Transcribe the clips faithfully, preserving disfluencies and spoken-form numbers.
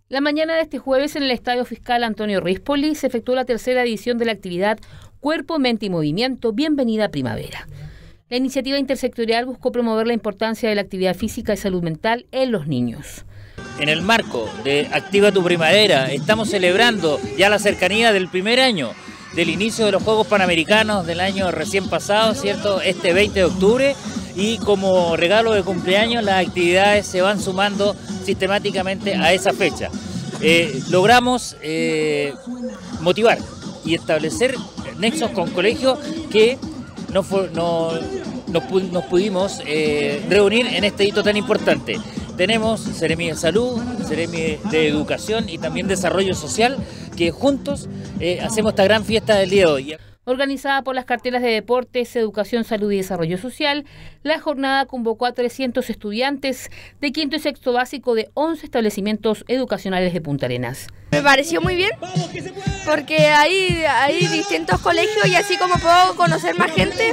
La mañana de este jueves en el Estadio Fiscal Antonio Rispoli se efectuó la tercera edición de la actividad Cuerpo, Mente y Movimiento, Bienvenida Primavera. La iniciativa intersectorial buscó promover la importancia de la actividad física y salud mental en los niños. En el marco de Activa tu Primavera estamos celebrando ya la cercanía del primer año del inicio de los Juegos Panamericanos del año recién pasado, ¿cierto? Este veinte de octubre, y como regalo de cumpleaños las actividades se van sumando sistemáticamente a esa fecha. Eh, logramos eh, motivar y establecer nexos con colegios que no, fue, no nos, nos pudimos eh, reunir en este hito tan importante. Tenemos Seremi de Salud, Seremi de Educación y también Desarrollo Social, que juntos eh, hacemos esta gran fiesta del día de hoy. Organizada por las carteras de Deportes, Educación, Salud y Desarrollo Social, la jornada convocó a trescientos estudiantes de quinto y sexto básico de once establecimientos educacionales de Punta Arenas. Me pareció muy bien, porque hay, hay distintos colegios y así como puedo conocer más gente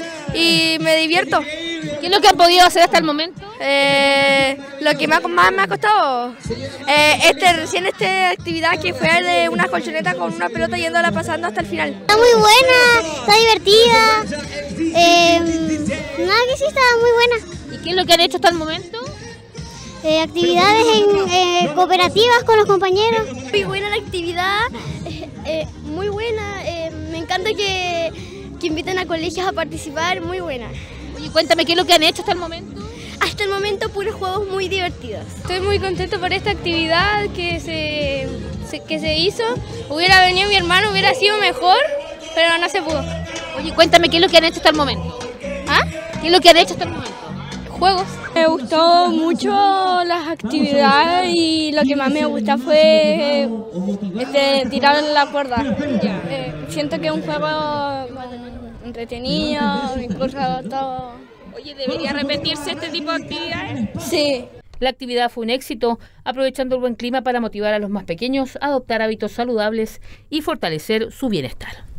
y me divierto. ¿Qué es lo que han podido hacer hasta el momento? Eh, lo que más, más me ha costado, eh, este, recién esta actividad que fue de una colchoneta con una pelota yéndola pasando hasta el final. Está muy buena, está divertida, eh, nada que sí, está muy buena. ¿Y qué es lo que han hecho hasta el momento? Eh, actividades en eh, cooperativas con los compañeros. Muy buena la actividad, eh, eh, muy buena, eh, me encanta que, que inviten a colegios a participar, muy buena. Oye, cuéntame, ¿qué es lo que han hecho hasta el momento? Hasta el momento puros juegos muy divertidos. Estoy muy contento por esta actividad que se, se, que se hizo. Hubiera venido mi hermano, hubiera sido mejor, pero no se pudo. Oye, cuéntame, ¿qué es lo que han hecho hasta el momento? ¿Ah? ¿Qué es lo que han hecho hasta el momento? Juegos. Me gustó mucho las actividades y lo que más me gusta fue este, tirar la cuerda. Eh, siento que es un juego entretenido, incluso todo. Oye, ¿debería repetirse este tipo de actividades? Sí. La actividad fue un éxito, aprovechando el buen clima para motivar a los más pequeños a adoptar hábitos saludables y fortalecer su bienestar.